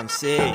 man say.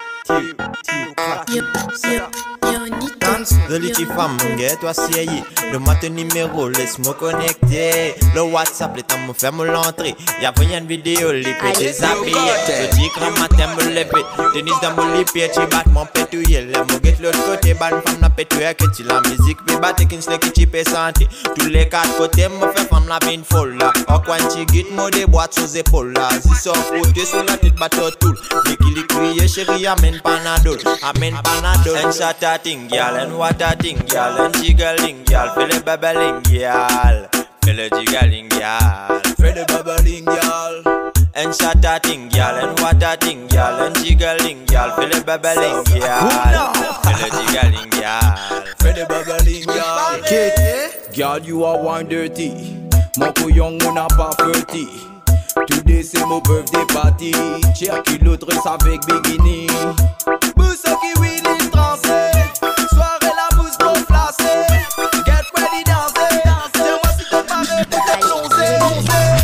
De l'outil femme, toi sieye. Le matin numéro, laisse-moi connecter. Le WhatsApp, le temps me fait me l'entrée. Y'a rien de vidéo, les pétés déshabillés. Je dis que le matin me lever. Tennis dans mon lit, pied, tu battes mon pétouille. Le moguet l'autre côté, ban femme n'a pétouille. Que tu la musique, puis batte qu'une slé qui t'y santé. Tous les quatre côtés, me fait femme la pine folle là. Au coin, tu guides, moi des boîtes sous épaules là. Si ça foutu sur la tête, bateau tout. Les qui les crier, chérie, amène panadol. Amène panadol. And shot a thing, y'all, and what a thing, y'all, and jiggling, y'all. Feel the bubbling, y'all. Feel the jiggling, y'all. Feel the bubbling, y'all. And shot a thing, y'all, and what a thing, y'all, and jiggling, y'all. Feel the bubbling, y'all. Feel the jiggling, y'all. Feel the bubbling, y'all. Kate, girl, you are one dirty. Mon couillon, on n'a pas furti. Today c'est mon birthday party. Check l'autre avec bikini. Boussa qui win in français. Soirée la mousse trop flacée. Get ready danser. Tiens-moi si t'es paré pour te plonger.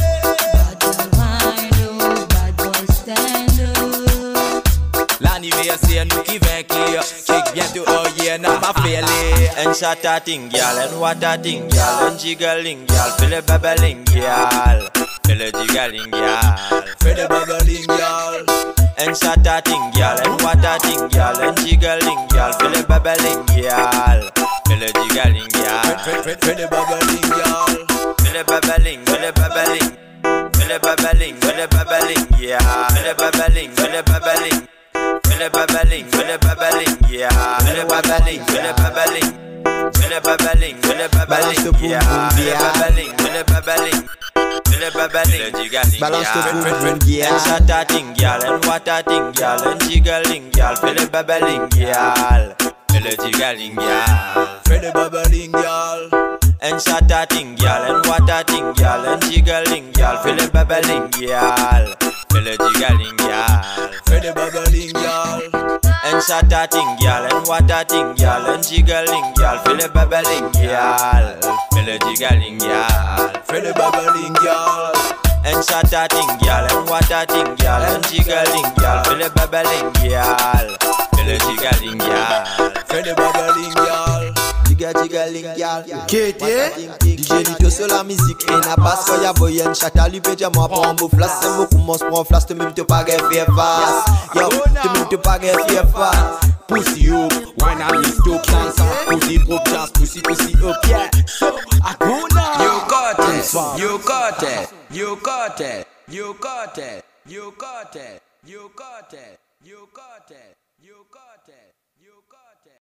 L'anniversaire nous qui vainqueur. Check bientôt oh yeah n'a pas fait les. And shot a thing, y'all, and what a thing, y'all, and jiggling, y'all. Feel the bubbling, y'all. Feel the jiggling, y'all. Feel the bubbling, y'all. And shot a thing, y'all, and what a thing, y'all, and jiggling, y'all. Feel the bubbling, y'all. Feel the jiggling, y'all. Feel the bubbling, y'all. Feel the bubbling, feel the bubbling. Feel the bubbling, feel the bubbling, yeah. Feel the bubbling, feel the bubbling. Feel the bubbling, feel the bubbling, yeah. Feel the bubbling, feel the bubbling. Feel the bubbling, feel the bubbling, yeah. Feel the bubbling, feel the bubbling. Feel the bubbling, Balance the boom, yeah. And shot a thing, y'all, and what a thing, y'all, and jiggling, y'all. Feel the bubbling, y'all. Feel the jiggling, y'all. Feel the bubbling, y'all. And shot a thing, y'all, and what a thing, y'all, and jiggling, y'all. Feel the bubbling, y'all. Feel the jiggling, y'all. Feel the bubbling, y'all. And shot a thing, y'all, and what a thing, y'all, and jiggling, y'all. Feel the bubbling, y'all. Feel the jiggling, y'all. Feel the bubbling, y'all. And shot a thing, y'all, and what a thing, y'all, and jiggling, y'all. Feel the bubbling, y'all. Feel the jiggling, y'all. Feel the bubbling, y'all. Jiggling, y'all. Kate, DJ Lito sur la musique et n'a pas ce qu'il y a voyant chata lui pédia moi prend beau flash c'est beaucoup mon sport flash te même te pas faire face yo te même te pas faire face pussy up, wine and me stop dance pussy pop jazz, pussy up, yeah. So I go now. You got it, you got it, you got it, you got it, you got it, you got it, you got it, you got it.